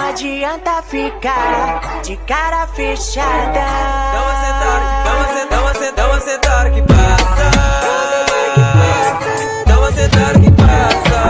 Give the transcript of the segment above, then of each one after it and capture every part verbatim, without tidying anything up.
adianta ficar de cara fechada. Dá uma sentada, dá uma sentada, dá uma sentada, dá uma sentada que passa. Dá uma sentada que passa.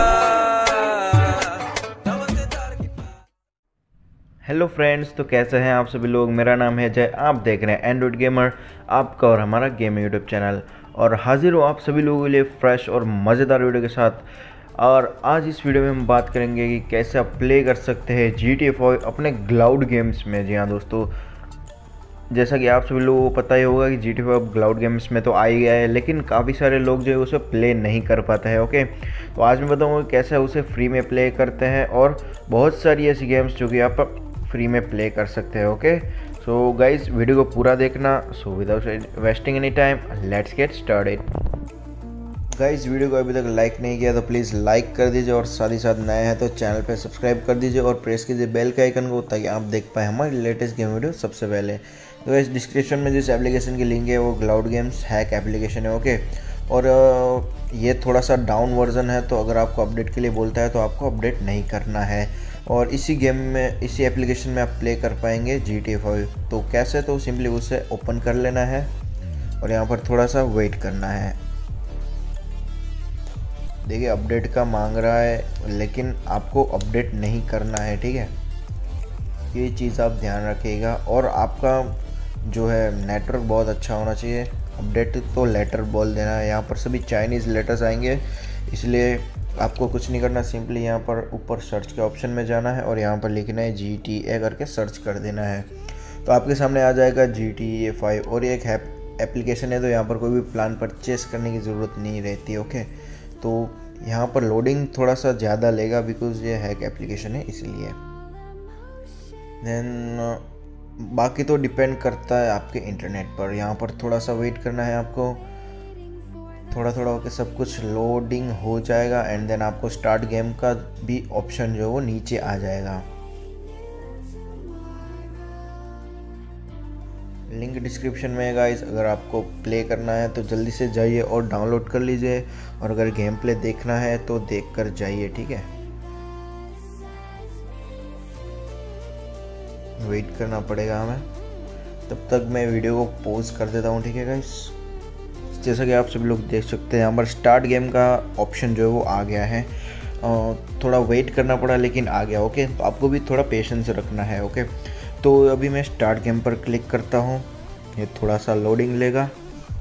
Dá uma sentada que passa. Hello friends, तो कैसे हैं आप सभी लोग। मेरा नाम है जय, आप देख रहे हैं एंड्रॉइड गेमर, आपका और हमारा गेम यूट्यूब चैनल। और हाजिर हो आप सभी लोगों के लिए फ्रेश और मज़ेदार वीडियो के साथ। और आज इस वीडियो में हम बात करेंगे कि कैसे आप प्ले कर सकते हैं जी टी ए फाइव अपने क्लाउड गेम्स में। जी हाँ दोस्तों, जैसा कि आप सभी लोगों को पता ही होगा कि G T A five cloud games में तो आ ही गया है, लेकिन काफ़ी सारे लोग जो है उसे प्ले नहीं कर पाते हैं। ओके, तो आज मैं बताऊँगा कैसे उसे फ्री में प्ले करते हैं और बहुत सारी ऐसी गेम्स जो कि आप फ्री में प्ले कर सकते हैं। ओके, सो गाइज वीडियो को पूरा देखना। So without wasting any time let's get started. Guys video को अभी तक लाइक नहीं किया तो प्लीज़ लाइक कर दीजिए, और साथ ही साथ नए हैं तो चैनल पे सब्सक्राइब कर दीजिए और प्रेस कीजिए बेल के आइकन को, ताकि आप देख पाए हमारी लेटेस्ट गेम वीडियो सबसे पहले। तो इस डिस्क्रिप्शन में जिस एप्लीकेशन की लिंक है वो क्लाउड गेम्स हैक एप्लीकेशन है। ओके, और ये थोड़ा सा डाउन वर्जन है, तो अगर आपको अपडेट के लिए बोलता है तो आपको अपडेट नहीं करना है। और इसी गेम में, इसी एप्लीकेशन में आप प्ले कर पाएंगे जी टी ए फाइव। तो कैसे, तो सिंपली उसे ओपन कर लेना है और यहाँ पर थोड़ा सा वेट करना है। देखिए अपडेट का मांग रहा है, लेकिन आपको अपडेट नहीं करना है, ठीक है। ये चीज़ आप ध्यान रखिएगा। और आपका जो है नेटवर्क बहुत अच्छा होना चाहिए। अपडेट तो लेटर बोल देना है, यहाँ पर सभी चाइनीज़ लेटर्स आएंगे, इसलिए आपको कुछ नहीं करना। सिंपली यहाँ पर ऊपर सर्च के ऑप्शन में जाना है और यहाँ पर लिखना है जी टी ए करके सर्च कर देना है। तो आपके सामने आ जाएगा जी टी ए फाइव, और ये एक एप्लीकेशन है, तो यहाँ पर कोई भी प्लान परचेस करने की ज़रूरत नहीं रहती। ओके, तो यहाँ पर लोडिंग थोड़ा सा ज़्यादा लेगा, बिकॉज ये हैक एप्लीकेशन है इसलिए। देन बाकी तो डिपेंड करता है आपके इंटरनेट पर। यहाँ पर थोड़ा सा वेट करना है आपको, थोड़ा थोड़ा होकर सब कुछ लोडिंग हो जाएगा। एंड देन आपको स्टार्ट गेम का भी ऑप्शन जो है वो नीचे आ जाएगा। लिंक डिस्क्रिप्शन में है गाइस, अगर आपको प्ले करना है तो जल्दी से जाइए और डाउनलोड कर लीजिए, और अगर गेम प्ले देखना है तो देख कर जाइए, ठीक है। वेट करना पड़ेगा हमें, तब तक मैं वीडियो को पॉज कर देता हूँ, ठीक है गाइस। जैसा कि आप सभी लोग देख सकते हैं यहाँ पर स्टार्ट गेम का ऑप्शन जो है वो आ गया है। थोड़ा वेट करना पड़ा, लेकिन आ गया। ओके, तो आपको भी थोड़ा पेशेंस रखना है। ओके, तो अभी मैं स्टार्ट गेम पर क्लिक करता हूँ, ये थोड़ा सा लोडिंग लेगा।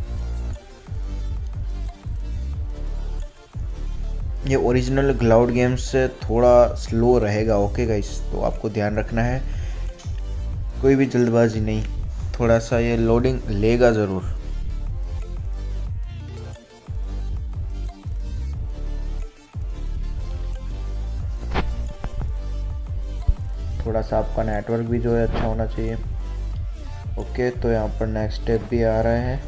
ये ओरिजिनल क्लाउड गेम्स से थोड़ा स्लो रहेगा। ओके गाइस, तो आपको ध्यान रखना है, कोई भी जल्दबाजी नहीं, थोड़ा सा ये लोडिंग लेगा ज़रूर। थोड़ा सा आपका नेटवर्क भी जो है अच्छा होना चाहिए। ओके, तो यहाँ पर नेक्स्ट स्टेप भी आ रहे हैं,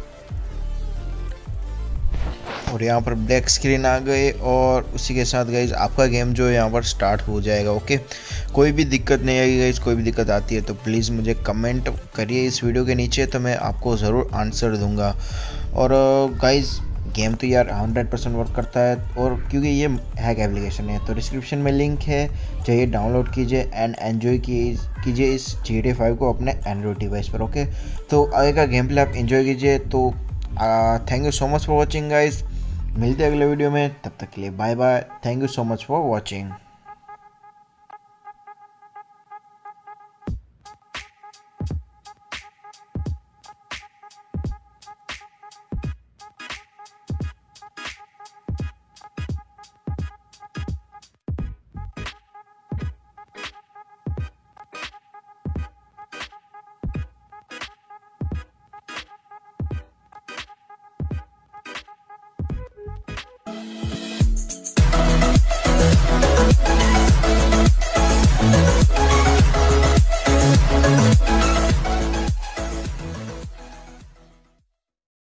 और यहाँ पर ब्लैक स्क्रीन आ गई, और उसी के साथ गाइज आपका गेम जो है यहाँ पर स्टार्ट हो जाएगा। ओके, कोई भी दिक्कत नहीं आएगी गाइज, कोई भी दिक्कत आती है तो प्लीज़ मुझे कमेंट करिए इस वीडियो के नीचे, तो मैं आपको ज़रूर आंसर दूंगा। और गाइज गेम तो यार हंड्रेड परसेंट वर्क करता है, और क्योंकि ये हैक एप्लीकेशन है तो डिस्क्रिप्शन में लिंक है, चाहिए डाउनलोड कीजिए एंड एन्जॉय कीजिए इस जी टी ए फाइव को अपने एंड्रॉइड डिवाइस पर। ओके, तो आगे का गेम प्ले आप एंजॉय कीजिए। तो thank you so much for watching guys, मिलते हैं अगले वीडियो में, तब तक के लिए bye bye. Thank you so much for watching.